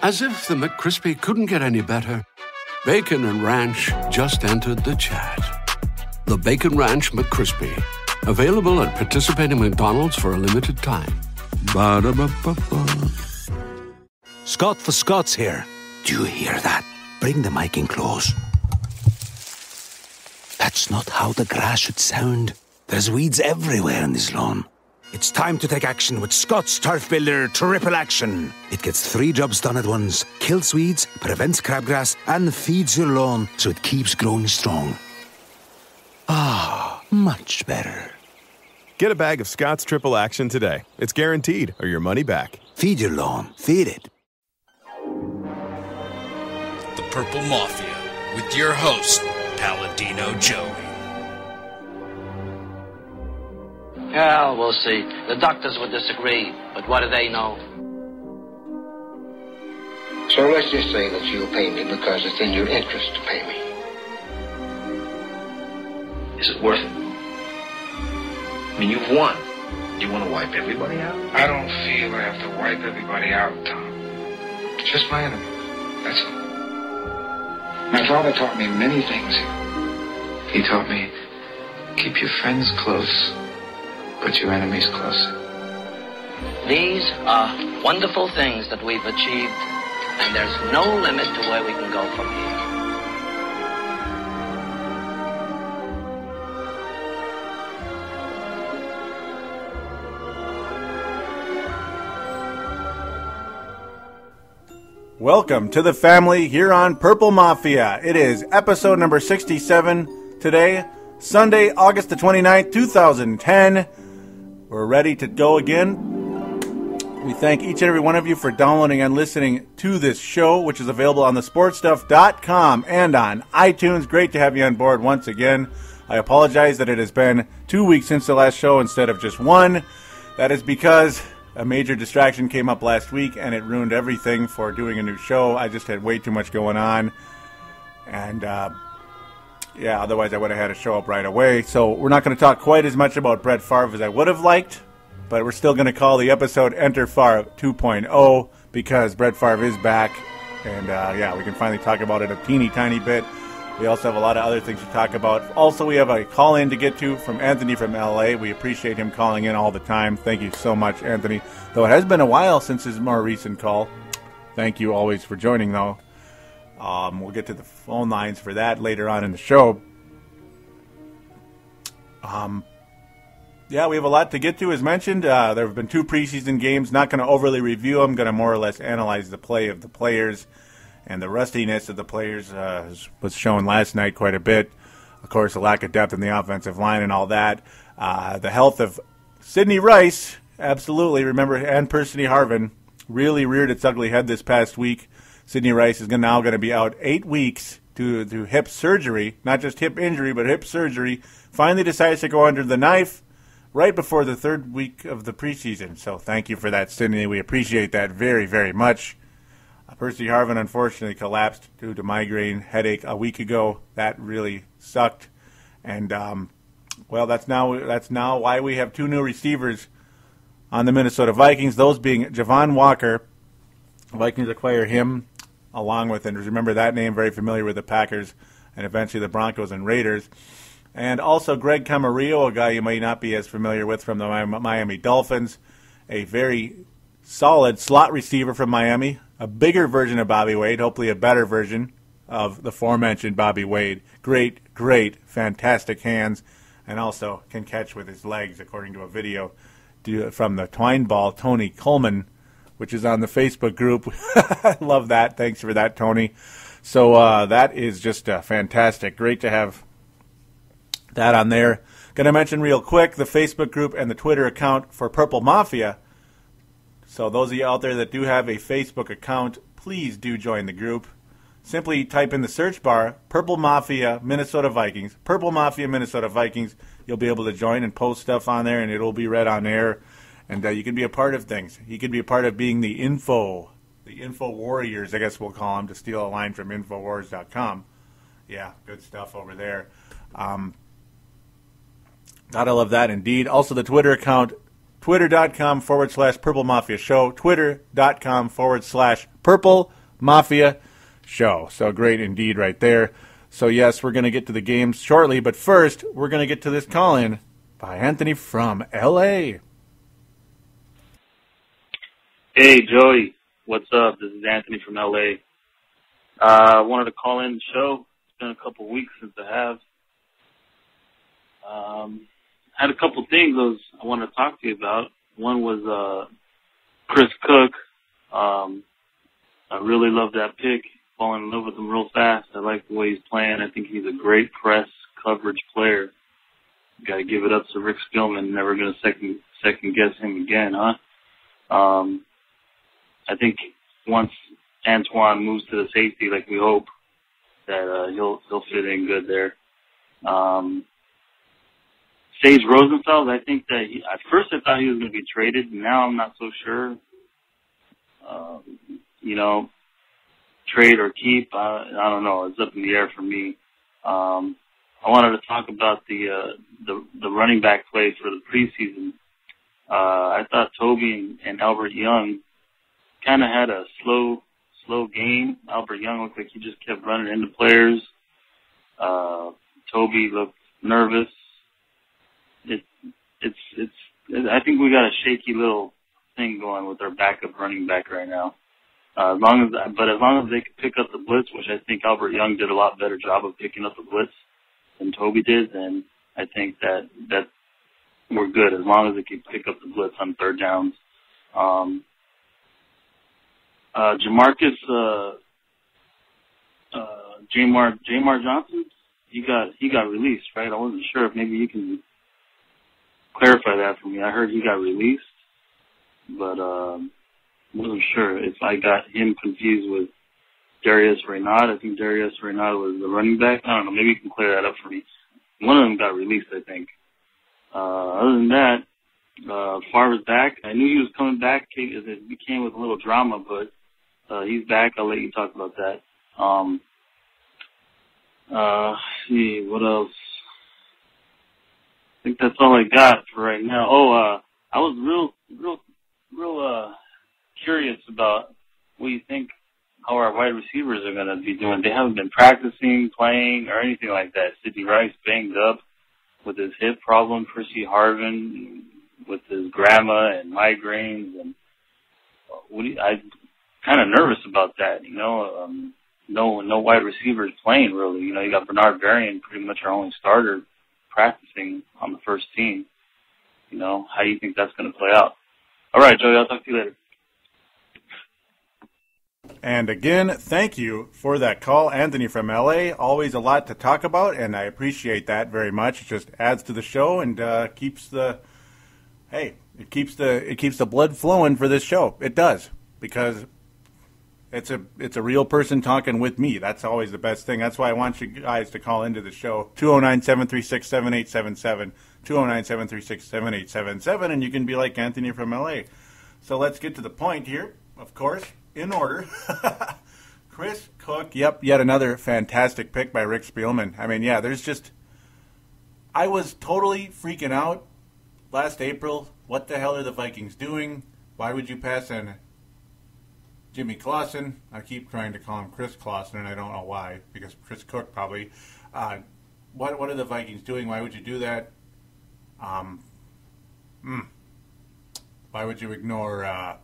As if the McCrispy couldn't get any better, Bacon and Ranch just entered the chat. The Bacon Ranch McCrispy, available at participating McDonald's for a limited time. Ba-da-ba-ba-ba. Scott for Scott's here. Do you hear that? Bring the mic in close. That's not how the grass should sound. There's weeds everywhere in this lawn. It's time to take action with Scott's Turf Builder Triple Action. It gets 3 jobs done at once. Kills weeds, prevents crabgrass, and feeds your lawn so it keeps growing strong. Ah, much better. Get a bag of Scott's Triple Action today. It's guaranteed, or your money back. Feed your lawn. Feed it. The Purple Mafia, with your host, Paladino Joey. Well, we'll see. The doctors would disagree, but what do they know? So let's just say that you'll pay me because it's in your interest to pay me. Is it worth it? I mean, you've won. Do you want to wipe everybody out? I don't feel I have to wipe everybody out, Tom. Just my enemies. That's all. My father taught me many things. He taught me, keep your friends close, but your enemies closer. These are wonderful things that we've achieved, and there's no limit to where we can go from here. Welcome to the family here on Purple Mafia. It is episode number 67 today, Sunday, August the 29th, 2010. We're ready to go again. We thank each and every one of you for downloading and listening to this show, which is available on thesportstuff.com and on iTunes. Great to have you on board once again. I apologize that it has been 2 weeks since the last show instead of just one. That is because a major distraction came up last week, and it ruined everything for doing a new show. I just had way too much going on. And, otherwise I would have had a show up right away. So we're not going to talk quite as much about Brett Favre as I would have liked, but we're still going to call the episode Enter Favre 2.0 because Brett Favre is back. And, we can finally talk about it a teeny tiny bit. We also have a lot of other things to talk about. Also, we have a call-in to get to from Anthony from L.A. We appreciate him calling in all the time. Thank you so much, Anthony. Though it has been a while since his more recent call. Thank you always for joining, though. We'll get to the phone lines for that later on in the show. We have a lot to get to, as mentioned. There have been 2 preseason games. Not going to overly review them. Going to more or less analyze the play of the players. And the rustiness of the players was shown last night quite a bit. Of course, the lack of depth in the offensive line and all that. The health of Sidney Rice, absolutely. Remember, and Percy Harvin really reared its ugly head this past week. Sidney Rice is now going to be out 8 weeks to hip surgery. Not just hip injury, but hip surgery. Finally decides to go under the knife right before the 3rd week of the preseason. So thank you for that, Sidney. We appreciate that very, very much. Percy Harvin unfortunately collapsed due to migraine headache a week ago. That really sucked. And, that's now why we have 2 new receivers on the Minnesota Vikings, those being Javon Walker. The Vikings acquire him along with, and remember that name, very familiar with the Packers and eventually the Broncos and Raiders. And also Greg Camarillo, a guy you might not be as familiar with from the Miami Dolphins, a very solid slot receiver from Miami. A bigger version of Bobby Wade, hopefully a better version of the aforementioned Bobby Wade. Great, fantastic hands, and also can catch with his legs, according to a video from the twine ball, Tony Coleman, which is on the Facebook group. I love that. Thanks for that, Tony. So that is just fantastic. Great to have that on there. Going to mention real quick the Facebook group and the Twitter account for Purple Mafia. So those of you out there that do have a Facebook account, please do join the group. Simply type in the search bar, Purple Mafia Minnesota Vikings. Purple Mafia Minnesota Vikings. You'll be able to join and post stuff on there, and it'll be read on air. And you can be a part of things. You can be a part of being the info warriors, I guess we'll call them, to steal a line from Infowars.com. Yeah, good stuff over there. Gotta love that indeed. Also the Twitter account, Twitter.com/Purple Mafia Show. Twitter.com/Purple Mafia Show. So great indeed right there. So yes, we're going to get to the games shortly, but first we're going to get to this call-in by Anthony from L.A. Hey, Joey. What's up? This is Anthony from L.A. I wanted to call in the show. It's been a couple weeks since I have. Had a couple things I wanted to talk to you about. One was Chris Cook. I really love that pick. Falling in love with him real fast. I like the way he's playing. I think he's a great press coverage player. Got to give it up to Rick Spielman. Never going to second guess him again, huh? I think once Antoine moves to the safety, like we hope, that he'll fit in good there. Sage Rosenfeld, I think that at first I thought he was going to be traded. Now I'm not so sure. Trade or keep, I don't know. It's up in the air for me. I wanted to talk about the running back play for the preseason. I thought Toby and Albert Young kind of had a slow game. Albert Young looked like he just kept running into players. Toby looked nervous. I think we got a shaky little thing going with our backup running back right now. As long as they could pick up the blitz, which I think Albert Young did a lot better job of picking up the blitz than Toby did, then I think that we're good as long as they can pick up the blitz on third downs. Jamarcus, Jamar Johnson, he got released, right? I wasn't sure if maybe you can clarify that for me. I heard he got released, but wasn't sure if I got him confused with Darius Reynaud. I think Darius Reynaud was the running back. I don't know. Maybe you can clear that up for me. One of them got released, I think. Other than that, Favre's back. I knew he was coming back. It became with a little drama, but he's back. I'll let you talk about that. See, what else? I think that's all I got for right now. I was real curious about what you think how our wide receivers are going to be doing. They haven't been practicing, playing, or anything like that. Sidney Rice banged up with his hip problem. Percy Harvin with his grandma and migraines. And I'm kind of nervous about that, No wide receivers playing, really. You got Bernard Varian, pretty much our only starter, practicing on the first team. How do you think that's going to play out? All right, Joey, I'll talk to you later. And again, thank you for that call, Anthony from LA. Always a lot to talk about, and I appreciate that very much. It just adds to the show and keeps the blood flowing for this show. It does, because it's a real person talking with me. That's always the best thing. That's why I want you guys to call into the show. 209-736-7877. 209-736-7877, and you can be like Anthony from LA. So let's get to the point here, of course. In order, Chris Cook, yet another fantastic pick by Rick Spielman. I mean, I was totally freaking out last April. What the hell are the Vikings doing? Why would you pass on Jimmy Clausen? I keep trying to call him Chris Clausen, and I don't know why, because Chris Cook probably. What are the Vikings doing? Why would you do that? Why would you ignore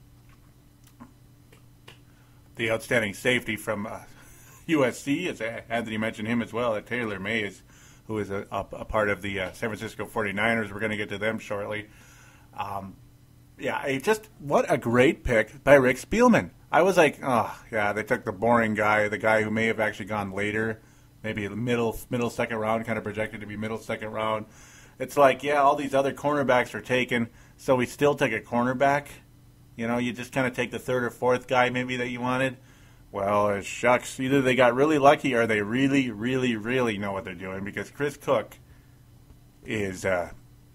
the outstanding safety from USC, as Anthony mentioned him as well, Taylor Mays, who is a part of the San Francisco 49ers. We're going to get to them shortly. What a great pick by Rick Spielman. I was like, they took the boring guy, the guy who may have actually gone later, maybe middle second round, kind of projected to be middle second round. It's like, all these other cornerbacks are taken, so we still take a cornerback. You just kind of take the third or fourth guy maybe that you wanted. Well, shucks. Either they got really lucky or they really, really, really know what they're doing, because Chris Cook is a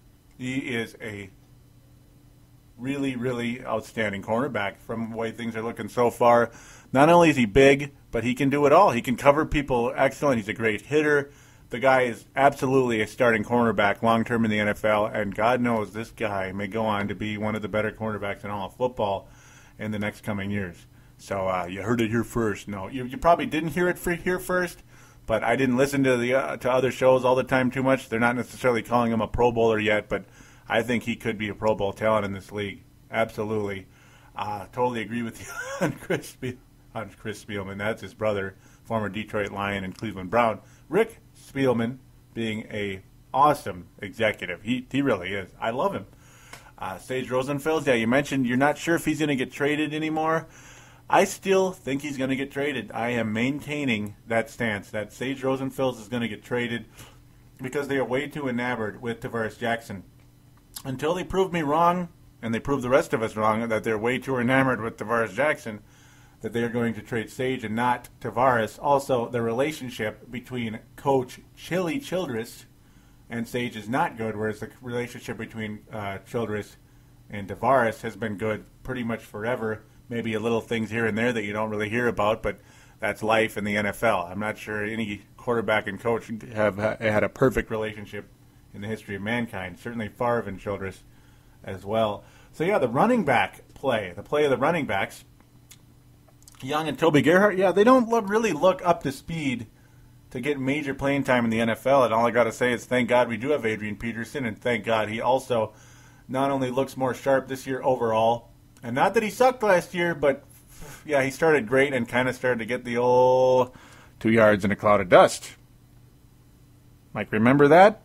really, really outstanding cornerback from the way things are looking so far. Not only is he big, but he can do it all. He can cover people excellent. He's a great hitter. the guy is absolutely a starting cornerback long-term in the NFL, and God knows this guy may go on to be one of the better cornerbacks in all of football in the next coming years. So you heard it here first. No, you probably didn't hear it here first, but I didn't listen to to other shows all the time too much. They're not necessarily calling him a Pro Bowler yet, but I think he could be a Pro Bowl talent in this league. Absolutely. Totally agree with you on Chris Spielman. That's his brother, former Detroit Lion and Cleveland Brown. Rick Spielman being a awesome executive. He really is. I love him. Sage Rosenfels, you mentioned you're not sure if he's going to get traded anymore. I still think he's going to get traded. I am maintaining that stance that Sage Rosenfels is going to get traded because they are way too enamored with Tavares Jackson. Until they prove me wrong, and they prove the rest of us wrong, that they're way too enamored with Tavares Jackson, that they're going to trade Sage and not Tavares. Also, the relationship between Coach Chili Childress and Sage is not good, whereas the relationship between Childress and Tavares has been good pretty much forever. Maybe a little things here and there that you don't really hear about, but that's life in the NFL. I'm not sure any quarterback and coach have had a perfect relationship in the history of mankind. Certainly Favre and Childress as well. So, the running back play, the play of the running backs, Young and Toby Gerhart, they don't really look up to speed to get major playing time in the NFL. And all I got to say is thank God we do have Adrian Peterson, and thank God he also not only looks more sharp this year overall, and not that he sucked last year, but, he started great and kind of started to get the old 2 yards in a cloud of dust. Mike, remember that?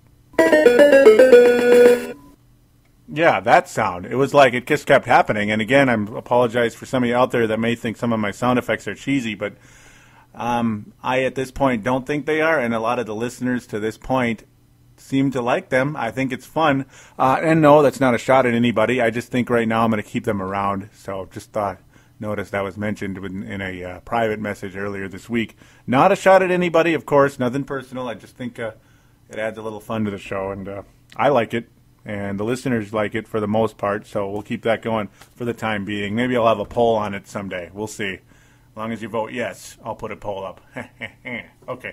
Yeah, that sound. It was like it just kept happening. And again, I apologize for some of you out there that may think some of my sound effects are cheesy, but I, at this point, don't think they are, and a lot of the listeners to this point seem to like them. I think it's fun. And no, that's not a shot at anybody. I just think right now I'm going to keep them around. So just noticed that was mentioned in a private message earlier this week. Not a shot at anybody, of course. Nothing personal. I just think it adds a little fun to the show, and I like it. And the listeners like it for the most part, so we'll keep that going for the time being. Maybe I'll have a poll on it someday. We'll see. As long as you vote yes, I'll put a poll up. Okay.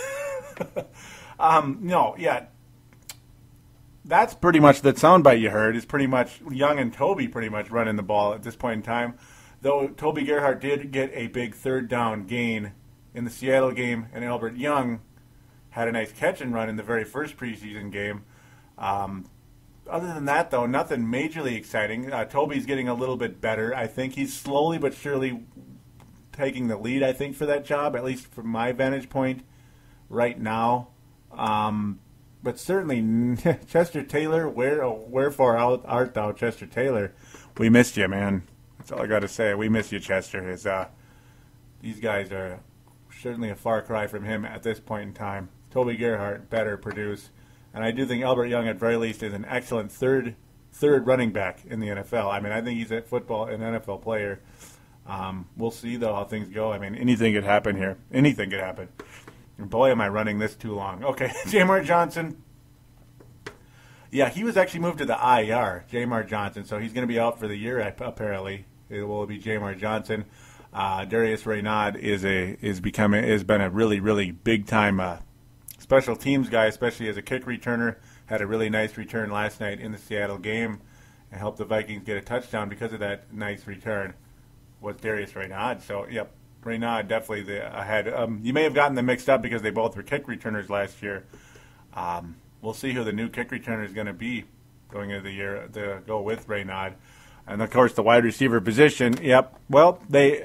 That's pretty much the soundbite you heard. Is pretty much Young and Toby pretty much running the ball at this point in time. Though Toby Gerhart did get a big third down gain in the Seattle game, and Albert Young had a nice catch and run in the very first preseason game. Other than that, though, nothing majorly exciting. Toby's getting a little bit better. I think he's slowly but surely taking the lead, I think, for that job, at least from my vantage point right now. But certainly, Chester Taylor, wherefore art thou, Chester Taylor? We missed you, man. That's all I got to say. We miss you, Chester. These guys are certainly a far cry from him at this point in time. Toby Gerhart better produce. And I do think Albert Young, at very least, is an excellent third running back in the NFL. I mean, I think he's an NFL player. We'll see, though, how things go. I mean, anything could happen here. Anything could happen. And boy, am I running this too long. Okay, Jamar Johnson. Yeah, he was actually moved to the IR, Jamar Johnson. So he's going to be out for the year, apparently. It will be Jamar Johnson. Darius Raynaud has been a really, really big-time special teams guy, especially as a kick returner. Had a really nice return last night in the Seattle game and helped the Vikings get a touchdown because of that nice return. Was Darius Raynaud. So, yep, Raynaud definitely ahead. You may have gotten them mixed up because they both were kick returners last year. We'll see who the new kick returner is going to be going into the year to go with Raynaud. And, of course, the wide receiver position, yep. Well,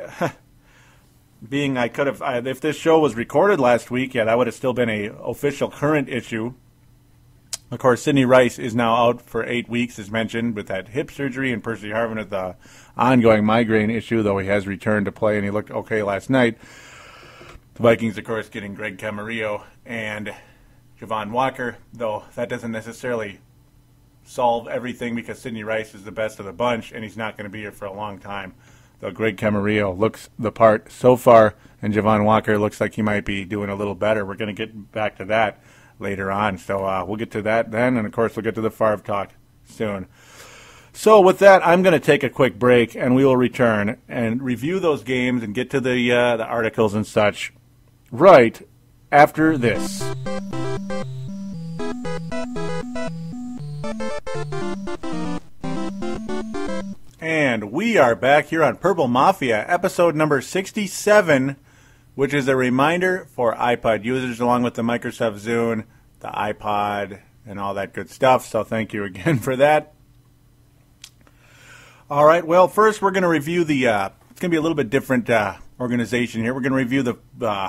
if this show was recorded last week, that would have still been a official current issue. Of course, Sidney Rice is now out for 8 weeks, as mentioned, with that hip surgery, and Percy Harvin with the ongoing migraine issue, though he has returned to play, and he looked okay last night. The Vikings, of course, getting Greg Camarillo and Javon Walker, though that doesn't necessarily solve everything because Sidney Rice is the best of the bunch, and he's not going to be here for a long time. Though Greg Camarillo looks the part so far, and Javon Walker looks like he might be doing a little better. We're going to get back to that later on. So we'll get to that then, and, of course, we'll get to the Favre talk soon. So with that, I'm going to take a quick break, and we will return and review those games and get to the articles and such right after this. And we are back here on Purple Mafia, episode number 67, which is a reminder for iPod users along with the Microsoft Zune, the iPod, and all that good stuff. So thank you again for that. All right, well, first we're going to review the, it's going to be a little bit different organization here. We're going to review the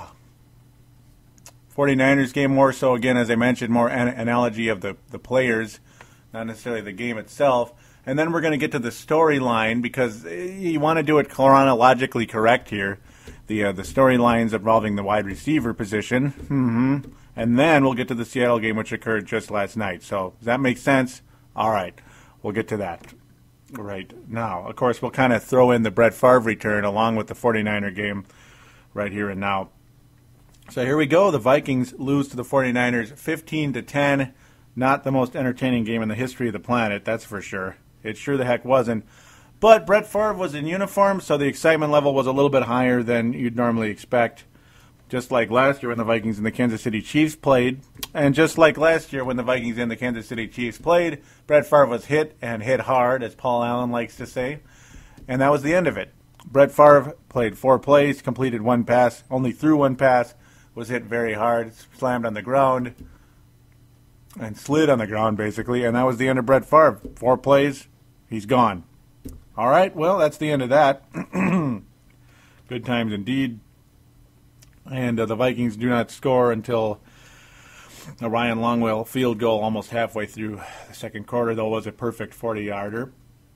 49ers game more so, again, as I mentioned, more analogy of the players, not necessarily the game itself. And then we're going to get to the storyline because you want to do it chronologically correct here. The storylines involving the wide receiver position. Mm-hmm. And then we'll get to the Seattle game, which occurred just last night. So does that make sense? All right. We'll get to that right now. Of course, we'll kind of throw in the Brett Favre return along with the 49er game right here and now. So here we go. The Vikings lose to the 49ers 15-10. Not the most entertaining game in the history of the planet, that's for sure. It sure the heck wasn't. But Brett Favre was in uniform, so the excitement level was a little bit higher than you'd normally expect. Just like last year when the Vikings and the Kansas City Chiefs played. And just like last year when the Vikings and the Kansas City Chiefs played, Brett Favre was hit and hit hard, as Paul Allen likes to say. And that was the end of it. Brett Favre played 4 plays, completed 1 pass, only threw 1 pass, was hit very hard, slammed on the ground, and slid on the ground, basically. And that was the end of Brett Favre. 4 plays, he's gone. All right, well, that's the end of that. Good times indeed. And the Vikings do not score until a Ryan Longwell field goal almost halfway through the second quarter, though it was a perfect 40-yarder.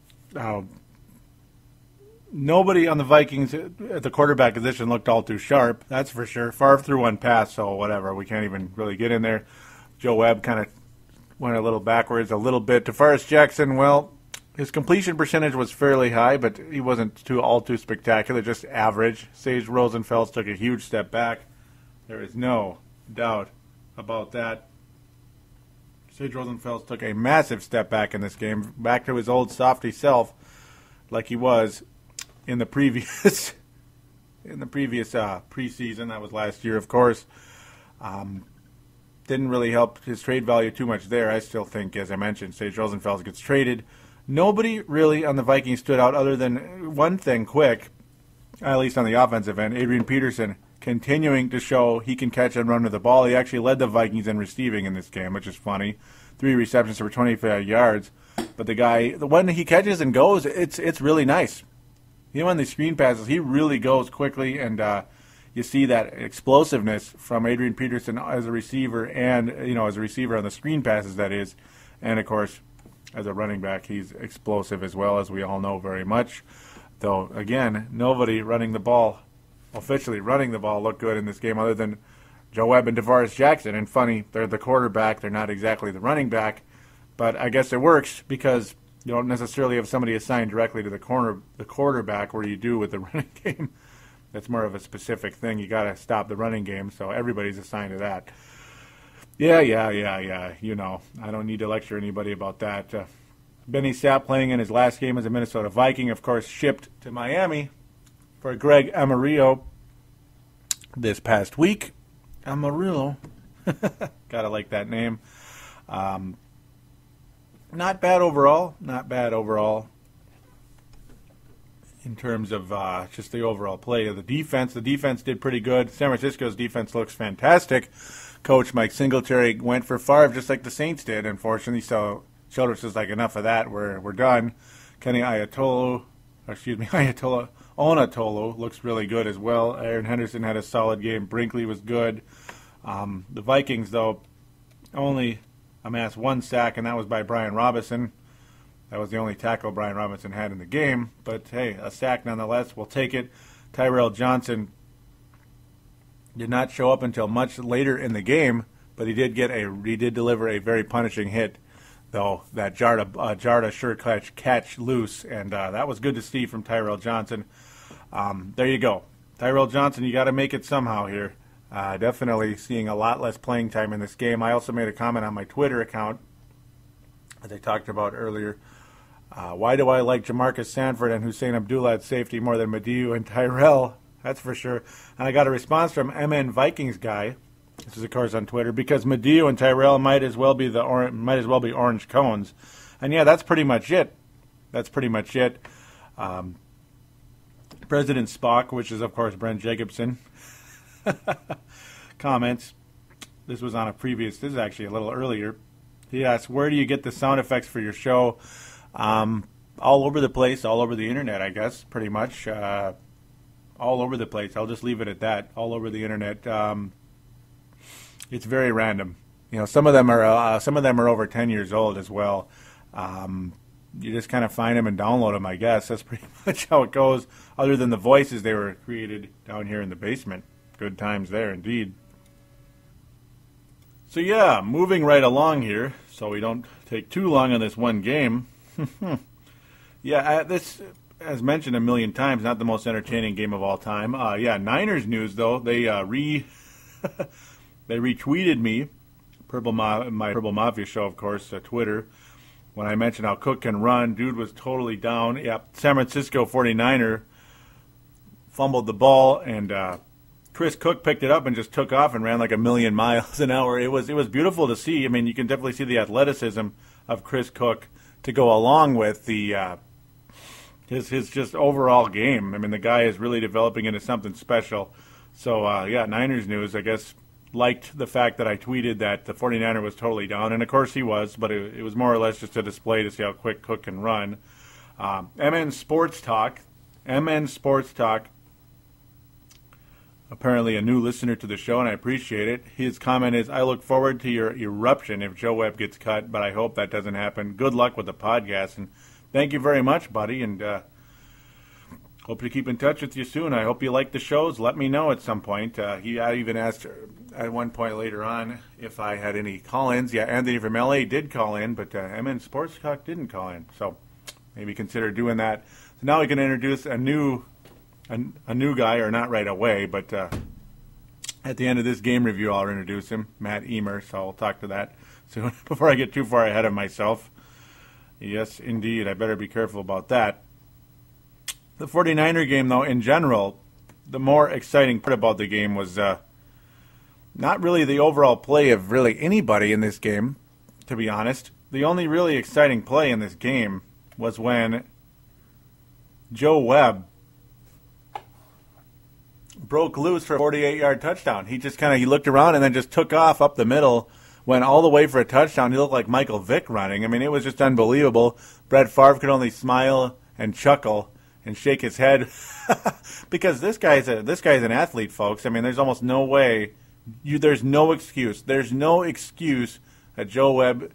Nobody on the Vikings at the quarterback position looked all too sharp, that's for sure. Favre threw 1 pass, so whatever. We can't even really get in there. Joe Webb kind of went a little backwards a little bit. DeForest Jackson, well, his completion percentage was fairly high, but he wasn't all too spectacular, just average. Sage Rosenfels took a huge step back. There is no doubt about that. Sage Rosenfels took a massive step back in this game, back to his old softy self, like he was in the previous preseason. That was last year, of course. Didn't really help his trade value too much there. I still think, as I mentioned, Sage Rosenfels gets traded. Nobody really on the Vikings stood out other than one thing quick, at least on the offensive end. Adrian Peterson continuing to show he can catch and run with the ball. He actually led the Vikings in receiving in this game, which is funny. 3 receptions for 25 yards. But the guy, when he catches and goes, it's really nice. Even on the screen passes, he really goes quickly, and you see that explosiveness from Adrian Peterson as a receiver, and as a receiver on the screen passes, that is, and of course as a running back, he's explosive as well, as we all know very much. Though again, nobody running the ball, officially running the ball, looked good in this game other than Joe Webb and DeForest Jackson. And funny, they're the quarterback, they're not exactly the running back, but I guess it works because you don't necessarily have somebody assigned directly to the quarterback where you do with the running game. That's more of a specific thing. You got to stop the running game, so everybody's assigned to that. Yeah. I don't need to lecture anybody about that. Benny Sapp playing in his last game as a Minnesota Viking, of course, shipped to Miami for Greg Camarillo this past week. Camarillo. Gotta like that name. Not bad overall. In terms of just the overall play of the defense. The defense did pretty good. San Francisco's defense looks fantastic. Coach Mike Singletary went for Favre just like the Saints did, unfortunately. So Childress is like, enough of that. We're done. Kenny Ayatollah Onatolu looks really good as well. Aaron Henderson had a solid game. Brinkley was good. The Vikings, though, only amassed 1 sack, and that was by Brian Robinson. That was the only tackle Brian Robinson had in the game. But, hey, a sack nonetheless. We'll take it. Tyrell Johnson did not show up until much later in the game, but he did deliver a very punishing hit, though, that jarred a sure catch loose, and that was good to see from Tyrell Johnson. There you go. Tyrell Johnson, you got to make it somehow here. Definitely seeing a lot less playing time in this game. I also made a comment on my Twitter account, as I talked about earlier. Why do I like Jamarcus Sanford and Hussein Abdullah at safety more than Mediu and Tyrell? That's for sure. And I got a response from MN Vikings guy, This is, of course, on Twitter, because Medeo and Tyrell might as well be orange cones. And yeah, that's pretty much it. President Spock, which is, of course, Brent Jacobson, comments. This was on this is actually a little earlier. He asked, where do you get the sound effects for your show? All over the place, all over the internet, I guess, pretty much. All over the place. I'll just leave it at that. All over the internet. It's very random. You know, some of them are over 10 years old as well. You just kind of find them and download them, I guess. That's pretty much how it goes, other than the voices they were created down here in the basement. Good times there, indeed. So, yeah, moving right along here, so we don't take too long on this one game. Yeah, this, as mentioned a million times, not the most entertaining game of all time. Niners news, though. They they retweeted me, my Purple Mafia show, of course, Twitter, when I mentioned how Cook can run. Dude was totally down. Yep, San Francisco 49er fumbled the ball, and Chris Cook picked it up and just took off and ran like a million miles an hour. It was beautiful to see. I mean, you can definitely see the athleticism of Chris Cook to go along with the his just overall game. I mean, the guy is really developing into something special. So, Niners news, I guess, liked the fact that I tweeted that the 49er was totally down, and of course he was, but it was more or less just a display to see how quick Cook can run. MN Sports Talk, apparently a new listener to the show, and I appreciate it. His comment is, I look forward to your eruption if Joe Webb gets cut, but I hope that doesn't happen. Good luck with the podcast, and thank you very much, buddy, and hope to keep in touch with you soon. I hope you like the shows. Let me know at some point. I even asked at one point later on if I had any call-ins. Yeah, Anthony from LA did call in, but MN Sports Talk didn't call in. So maybe consider doing that. So now we can introduce a new guy, or not right away, but at the end of this game review, I'll introduce him, Matt Emer. So I'll talk to that soon before I get too far ahead of myself. Yes, indeed. I better be careful about that. The 49er game, though, in general, the more exciting part about the game was not really the overall play of really anybody in this game, to be honest. The only really exciting play in this game was when Joe Webb broke loose for a 48-yard touchdown. He just he looked around and then just took off up the middle, went all the way for a touchdown. He looked like Michael Vick running. I mean, it was just unbelievable. Brett Favre could only smile and chuckle and shake his head because this guy's an athlete, folks. I mean, there's almost no way. There's no excuse. There's no excuse that Joe Webb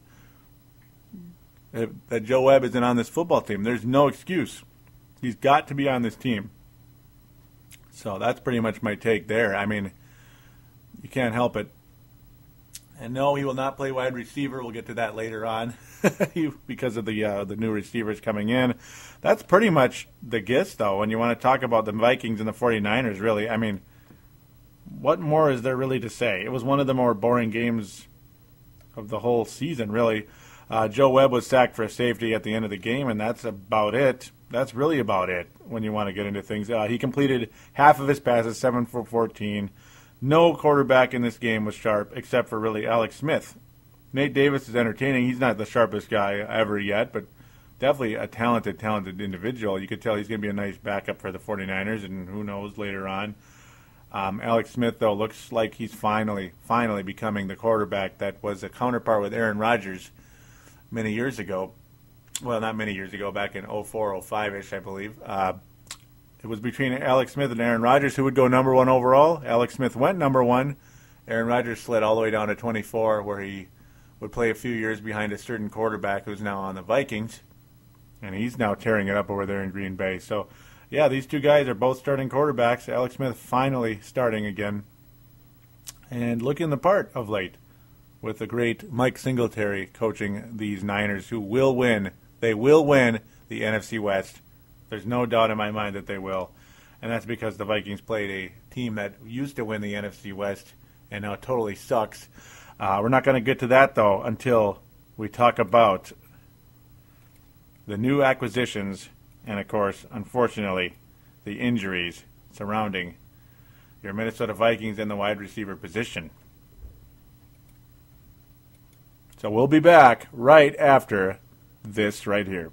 isn't on this football team. There's no excuse. He's got to be on this team. So that's pretty much my take there. I mean, you can't help it. And no, he will not play wide receiver. We'll get to that later on because of the new receivers coming in. That's pretty much the gist, though, when you want to talk about the Vikings and the 49ers, really. I mean, what more is there really to say? It was one of the more boring games of the whole season, really. Joe Webb was sacked for a safety at the end of the game, and that's about it. That's really about it when you want to get into things. He completed half of his passes, 7 for 14. No quarterback in this game was sharp except for really Alex Smith. Nate Davis is entertaining. He's not the sharpest guy ever yet, but definitely a talented individual. You could tell he's going to be a nice backup for the 49ers, and who knows later on. Alex Smith, though, looks like he's finally becoming the quarterback that was a counterpart with Aaron Rodgers many years ago. Well, not many years ago, back in 04, 05-ish, I believe. It was between Alex Smith and Aaron Rodgers who would go number one overall. Alex Smith went number one. Aaron Rodgers slid all the way down to 24, where he would play a few years behind a certain quarterback who's now on the Vikings. And he's now tearing it up over there in Green Bay. So, yeah, these two guys are both starting quarterbacks. Alex Smith finally starting again and looking the part of late with the great Mike Singletary coaching these Niners, who will win. They will win the NFC West. There's no doubt in my mind that they will. And that's because the Vikings played a team that used to win the NFC West and now totally sucks. We're not going to get to that, though, until we talk about the new acquisitions and, of course, unfortunately, the injuries surrounding your Minnesota Vikings in the wide receiver position. So we'll be back right after this right here.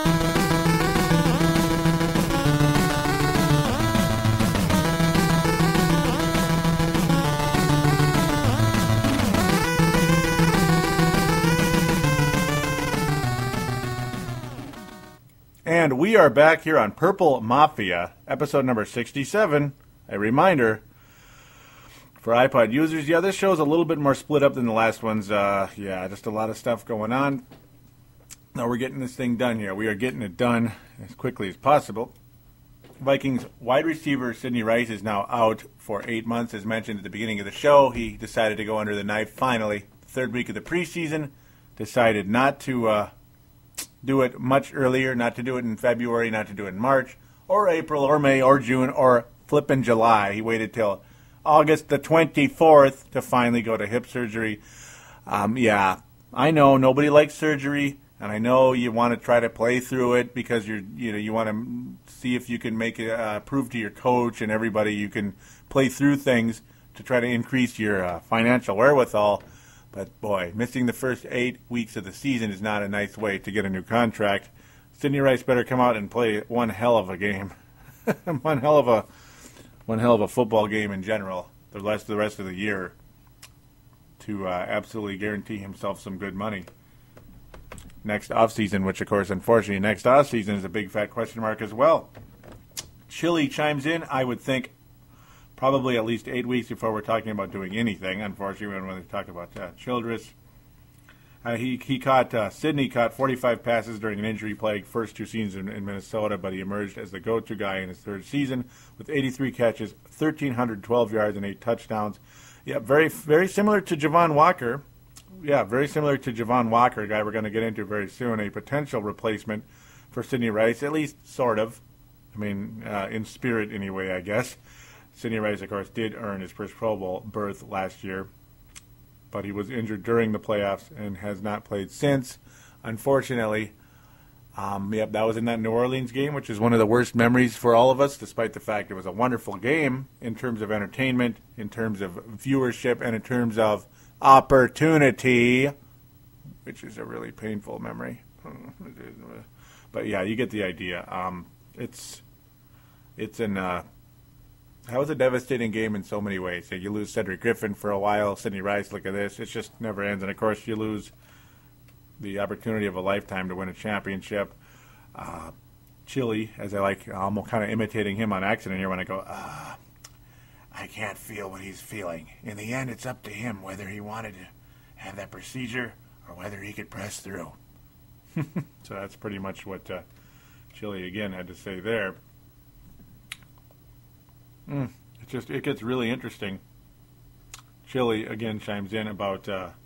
And we are back here on Purple Mafia, episode number 67. A reminder for iPod users, this show is a little bit more split up than the last ones. Just a lot of stuff going on. Now we're getting this thing done here. We are getting it done as quickly as possible. Vikings wide receiver Sidney Rice is now out for 8 months. As mentioned at the beginning of the show, he decided to go under the knife finally. Third week of the preseason, decided not to do it much earlier, not to do it in February, not to do it in March, or April, or May, or June, or flippin' July. He waited till August the 24th to finally go to hip surgery. I know nobody likes surgery, and I know you want to try to play through it because you want to see if you can make it prove to your coach and everybody you can play through things to try to increase your financial wherewithal. But, boy, missing the first 8 weeks of the season is not a nice way to get a new contract. Sidney Rice better come out and play one hell of a game. one hell of a football game in general the rest of the year to absolutely guarantee himself some good money next offseason, which, of course, unfortunately, next offseason is a big fat question mark as well. Chili chimes in, I would think, probably at least 8 weeks before we're talking about doing anything. Unfortunately, when we talk about Childress. Sidney caught 45 passes during an injury-plagued first 2 seasons in Minnesota, but he emerged as the go-to guy in his third season with 83 catches, 1,312 yards, and 8 touchdowns. Yeah, very, very similar to Javon Walker. Yeah, very similar to Javon Walker, a guy we're going to get into very soon, a potential replacement for Sidney Rice, at least sort of. I mean, in spirit anyway, I guess. Sidney Rice, of course, did earn his first Pro Bowl berth last year, but he was injured during the playoffs and has not played since, unfortunately. That was in that New Orleans game, which is one of the worst memories for all of us, despite the fact it was a wonderful game in terms of entertainment, in terms of viewership, and in terms of opportunity, which is a really painful memory. But, yeah, you get the idea. That was a devastating game in so many ways. You lose Cedric Griffin for a while, Sidney Rice, look at this. It just never ends. And, of course, you lose the opportunity of a lifetime to win a championship. Chili, as I'm kind of imitating him on accident here when I go, I can't feel what he's feeling. In the end, it's up to him whether he wanted to have that procedure or whether he could press through. So that's pretty much what Chili, again, had to say there. It gets really interesting. Chili again chimes in about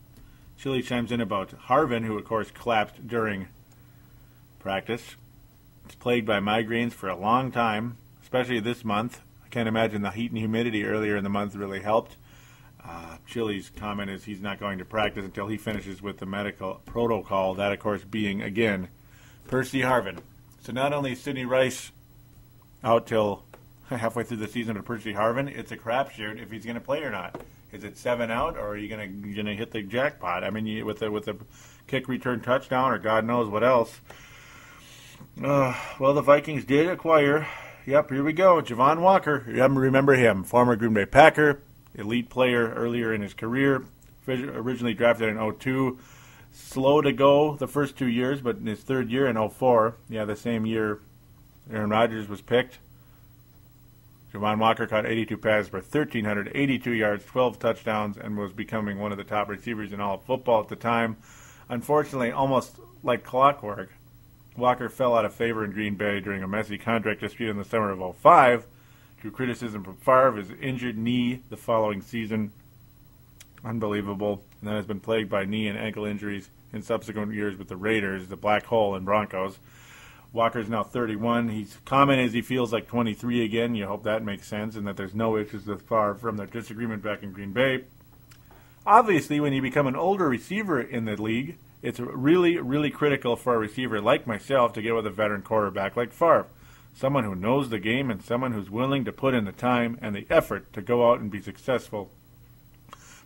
Harvin, who of course collapsed during practice. He's plagued by migraines for a long time, especially this month. I can't imagine the heat and humidity earlier in the month really helped. Chili's comment is he's not going to practice until he finishes with the medical protocol. That, of course, being again Percy Harvin. So not only is Sidney Rice out till halfway through the season of Percy Harvin, it's a crapshoot if he's going to play or not. Is it 7 out, or are you going to hit the jackpot? I mean, with a kick return touchdown, or God knows what else. Well, the Vikings did acquire. Yep, here we go. Javon Walker. You remember him, former Green Bay Packer, elite player earlier in his career. Originally drafted in 2002. Slow to go the first 2 years, but in his third year in 2004, the same year Aaron Rodgers was picked. Javon Walker caught 82 passes for 1,382 yards, 12 touchdowns, and was becoming one of the top receivers in all of football at the time. Unfortunately, almost like clockwork, Walker fell out of favor in Green Bay during a messy contract dispute in the summer of 2005 due to criticism from Favre, his injured knee the following season. Unbelievable. And then has been plagued by knee and ankle injuries in subsequent years with the Raiders, the Black Hole, and Broncos. Walker's now 31. He's commented as he feels like 23 again. You hope that makes sense and that there's no issues with Favre from their disagreement back in Green Bay. Obviously, when you become an older receiver in the league, it's really, really critical for a receiver like myself to get with a veteran quarterback like Favre. Someone who knows the game and someone who's willing to put in the time and the effort to go out and be successful.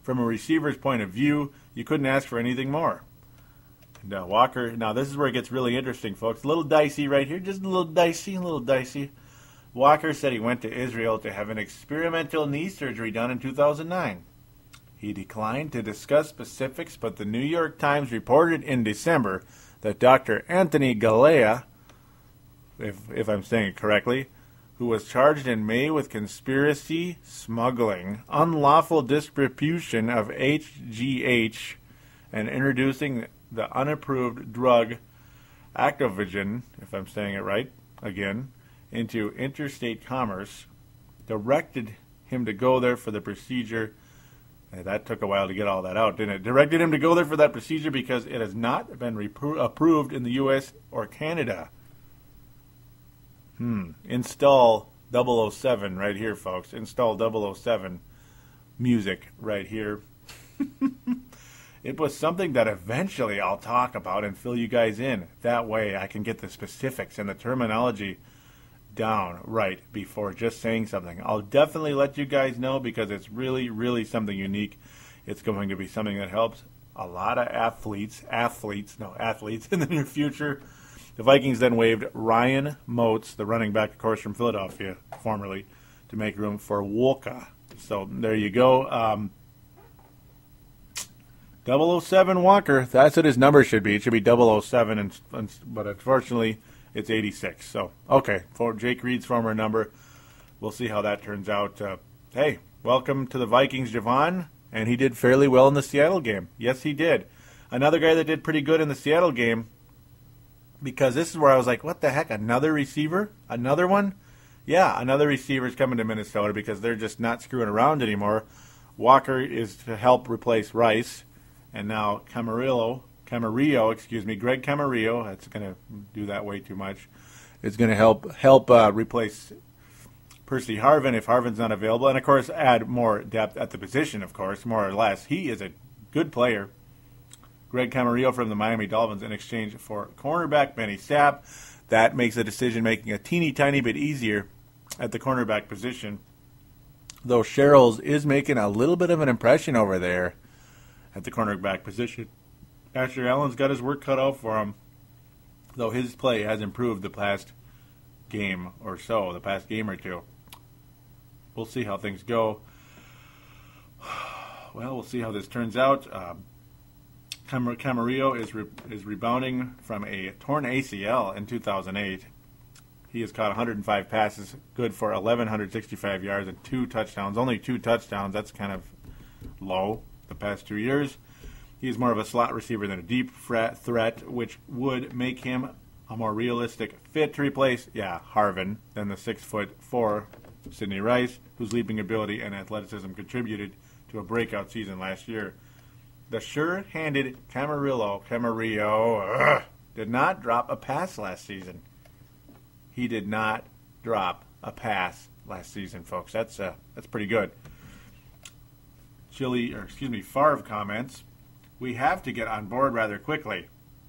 from a receiver's point of view, you couldn't ask for anything more. And Walker, now this is where it gets really interesting, folks. A little dicey right here, just a little dicey. Walker said he went to Israel to have an experimental knee surgery done in 2009. He declined to discuss specifics, but the New York Times reported in December that Dr. Anthony Galea, if I'm saying it correctly, who was charged in May with conspiracy, smuggling, unlawful distribution of HGH, and introducing the unapproved drug Activision, if I'm saying it right, again, into interstate commerce, directed him to go there for the procedure. And that took a while to get all that out, didn't it? Directed him to go there for that procedure because it has not been approved in the U.S. or Canada. Install 007 right here, folks. Install 007 music right here. It was something that eventually I'll talk about and fill you guys in. That way I can get the specifics and the terminology down right before just saying something. I'll definitely let you guys know because it's really, really something unique. It's going to be something that helps a lot of athletes in the near future. The Vikings then waived Ryan Moats, the running back, of course, from Philadelphia, formerly, to make room for Walker. So there you go. 007 Walker, that's what his number should be. It should be 007, but unfortunately, it's 86. So, okay, for Jake Reed's former number, we'll see how that turns out. Hey, welcome to the Vikings, Javon, and he did fairly well in the Seattle game. Yes, he did. Another guy that did pretty good in the Seattle game, because this is where I was like, what the heck, another receiver? Another one? Yeah, another receiver's coming to Minnesota because they're just not screwing around anymore. Walker is to help replace Rice. And now Greg Camarillo, that's going to do that way too much, is going to help replace Percy Harvin if Harvin's not available. And, of course, add more depth at the position, of course, more or less. He is a good player. Greg Camarillo from the Miami Dolphins in exchange for cornerback Benny Sapp. That makes the decision-making a teeny tiny bit easier at the cornerback position. Though Sherrills is making a little bit of an impression over there at the cornerback position. Asher Allen's got his work cut out for him, though his play has improved the past game or so, the past game or two. We'll see how things go. Well, we'll see how this turns out. Camarillo is rebounding from a torn ACL in 2008. He has caught 105 passes, good for 1,165 yards and 2 touchdowns. Only 2 touchdowns, that's kind of low the past 2 years. He is more of a slot receiver than a deep threat, which would make him a more realistic fit to replace, Harvin, than the 6'4" Sidney Rice, whose leaping ability and athleticism contributed to a breakout season last year. The sure-handed Camarillo did not drop a pass last season. He did not drop a pass last season, folks. That's pretty good. Favre comments, we have to get on board rather quickly.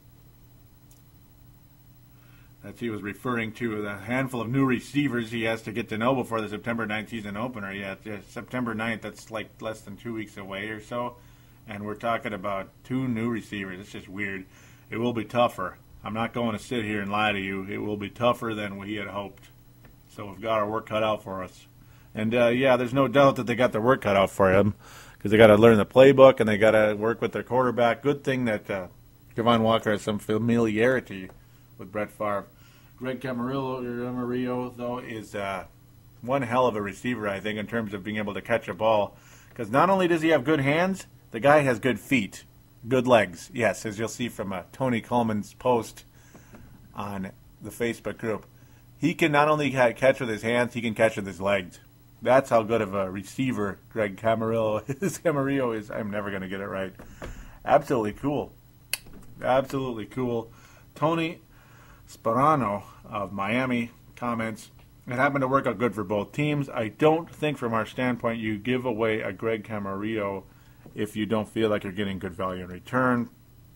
That he was referring to the handful of new receivers he has to get to know before the September 9th season opener. Yeah, September 9th, that's like less than 2 weeks away or so. And we're talking about 2 new receivers. It's just weird. It will be tougher. I'm not going to sit here and lie to you. It will be tougher than we had hoped. So we've got our work cut out for us. And, there's no doubt that they got their work cut out for them because they got to learn the playbook and they got to work with their quarterback. Good thing that Javon Walker has some familiarity with Brett Favre. Greg Camarillo, though, is one hell of a receiver, I think, in terms of being able to catch a ball. Because not only does he have good hands, the guy has good feet, good legs. Yes, as you'll see from Tony Coleman's post on the Facebook group. He can not only catch with his hands, he can catch with his legs. That's how good of a receiver Greg Camarillo is. I'm never going to get it right. Absolutely cool. Absolutely cool. Tony Sparano of Miami comments, it happened to work out good for both teams. I don't think from our standpoint you give away a Greg Camarillo if you don't feel like you're getting good value in return.